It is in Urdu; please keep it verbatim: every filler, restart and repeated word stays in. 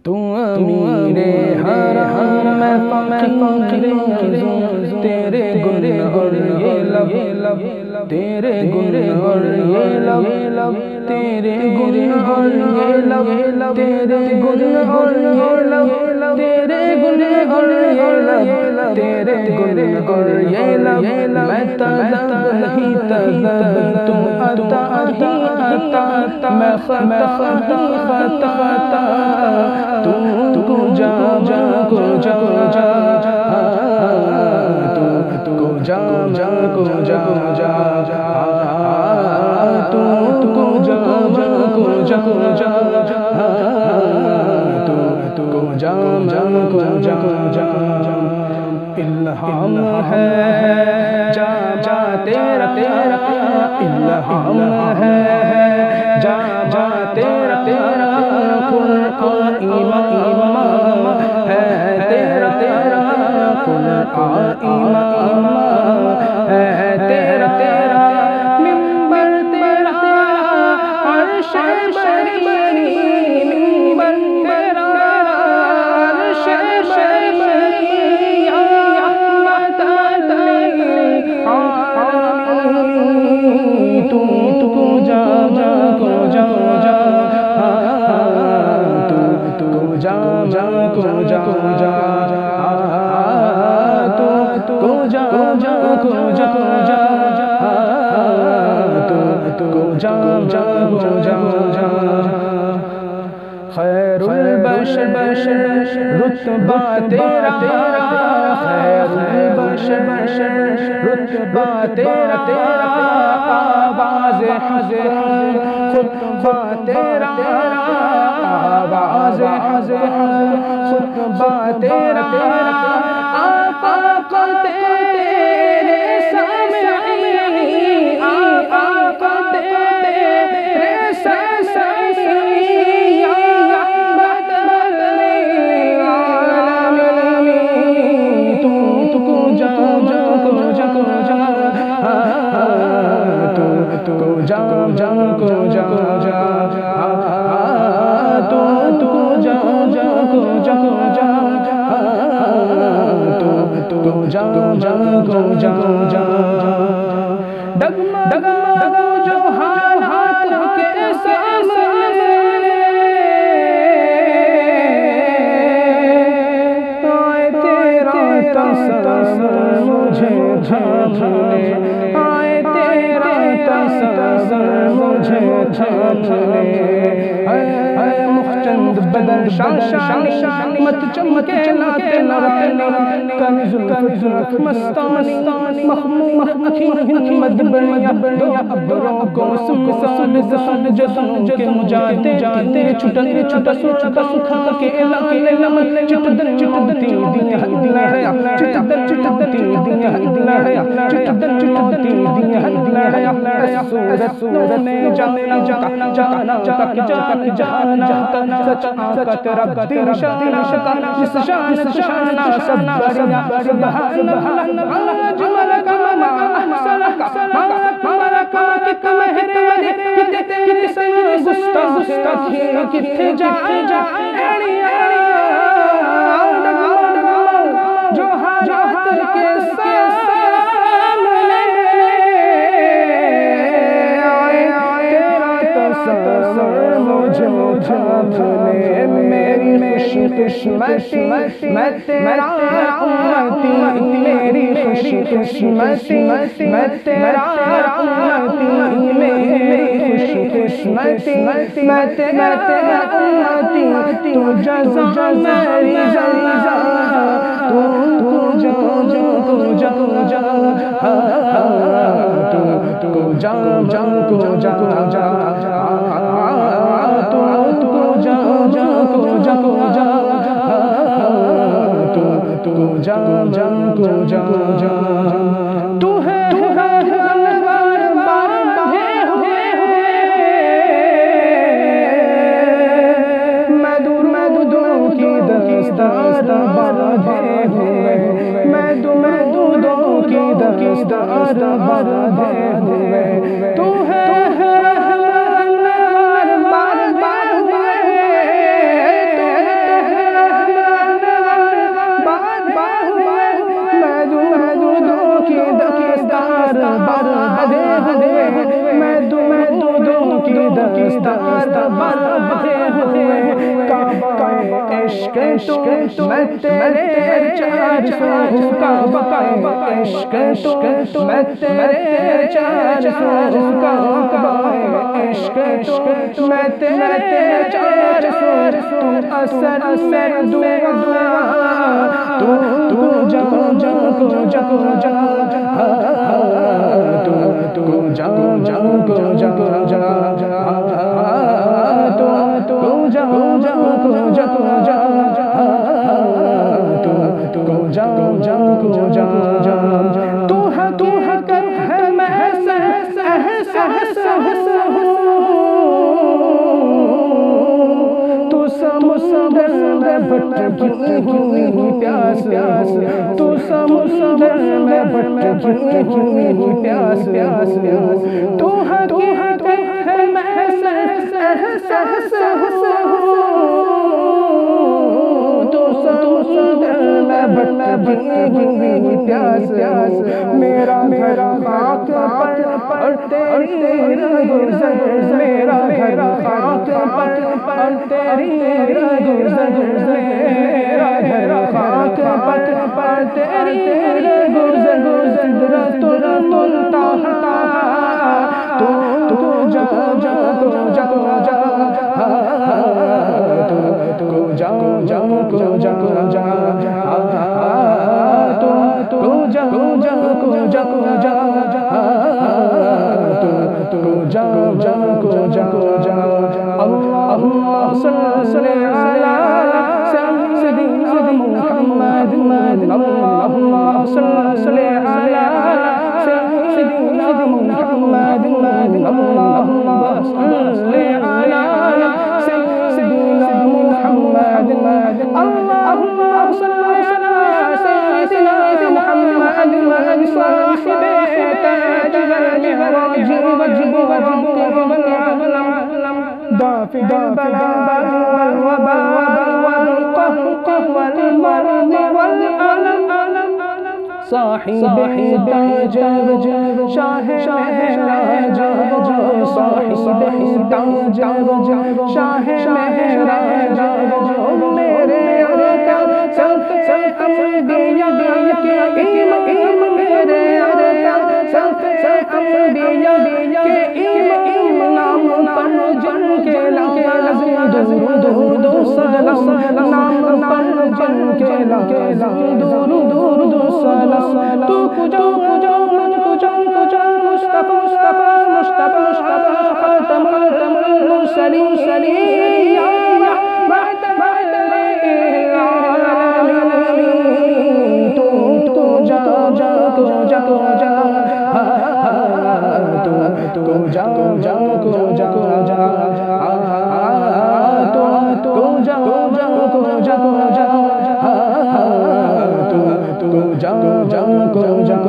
تو امیر حرم میں فقیر ہوں، تیرے گن اور یہ لب تیرے گن اور یہ لب تیرے گن اور یہ لب تیرے گن اور یہ لب تیرے گن اور یہ لب تیرے گن اور یہ لب میں طلب ہی طلب تو عطا ہی عطا میں خطا ہی خطا تو تو جا جا کو جا جا تو تو جا جا کو جا جا تو تو جا جا کو جا جا تو تو جا جا کو جا جا الہام ہے جا جا تیرا تیرا الہام ہے جا جا تیرا تیرا قرآن امام ہے تیرا تیرا قرآن امام ہے تیرا تیرا منبر تیرا عرش بری منبر تیرا عرش بری یا رحمت للعالمین تو تو جا جا کو جا جا جا جا کو جا جا تو تو جا جا کو جا جا تو تو جا جا کو جا جا خیر البشر رتبہ تیرا خیر البشر رتبہ تیرا تیرا آواز حضرت خطبہ تیرا آواز حضرت خطبہ تیرا آقا کو تیرے سامعین آقا کو تیرے سامعین یا رحمت للعالمین تو تو جا جا کو جا جا تو تو جا جا کو جا جا تو تو جا جا کو جا جا تو تو جا جا کو جا جا ڈگمگاؤ جو حالات کے سامنے آئے تیرا تصور مجھے جھانکنے آئے تیرا تصور مجھے جھانکنے اے مخچند بدن شان شان مت چمکے لاتے لاتے کنز الزلف مستانی مخمور اکھیں مدبریاں ابروں کو سمسال زفن جسن کے مجاتے جاتے چھٹن چھٹن چھٹن کھا کے علاقے لمن چٹدن چٹدتی دیا لڑیا چٹدن چٹدتی دیا لڑیا چٹدن چٹدتی دیا لڑیا سورت سورت نے جانا جانا جانا تک جانا جانا سچ آقا تیرا دل شان شان جس شان شان سب بڑیا سبحان اللہ اجمل کما احسن ہمارا کا کت مہر کت کت سن گستاخ کت جا جا ایڑی جو حاجات کے سامنے آئے تیرا تصور مجھے جھانکنے میری خوشی قسمتی میں تیرا امتی میری خوشی قسمتی میں تیرا امتی میری خوشی قسمتی میں تیرا امتی تو جزا میری جزا تو تو جا جا جا جا تو تو جا جا کو جا جا تو تو جا جا کو جا جا تو تو جا جا کو جا جا تو ہے انوار باندھے ہوئے میں دور میں دودوں کی دستار باندھے ہوئے میں دور دودوں کی دستار باندھے ہوئے تو ہے انوار باندھے عشق تو میں تیرے چار سو کا بقائے عشق تو میں تیرے چار سو کا بقائے عشق تو میں تیرے چار سو اثر میں دعا تو تو جا جا کو جا کو جا تو تو جا جا کو جا کو جا تو تو جا جا کو جا کو جا تو تو جا جا کو جا جا تو حقیقت ہے محض احساس تو سمندر میں بھٹکی ہوئی پیاس تو سمندر میں بھٹکی ہوئی پیاس تو حقیقت ہے محض احساس تو سمندر میں بھٹکی ہوئی پیاس میرا میرا خاک پر تیری گزر میرا گھر خاک پر تیری گزر میرا گھر خاک پر تیری گزر سدرۃ المنتہی تو تو جا جا کو جا جا تو تو جا جا کو جا جا تو تو جا جا کو جا جا تو تو جا جا کو جا جا اللهم صل علی سیدنا محمد اللهم صل علی سیدنا محمد اللهم صل علی سیدنا محمد اللهم صل علی سیدنا محمد صاحب تاج المعراج دافع البلاء والوباء والقهر والمرض والألم صاحب تاج شاہ مہراج صاحب تاج شاہ مہراج میرے آقا سب سب انبیاء کے امام میرے آقا سب سب انبیاء کے امام نام پر جن کے لازم درود و سلام نام پر جن کے لازم درود و سلام تو کجا کجا کجا کجا مصطفی مصطفی مصطفی مصطفی خاتم المرسلین تو تو جا جا کو جا کو جا تو تو جا جا کو جا کو جا تو تو جا جا کو جا کو جا تو تو جا جا کو جا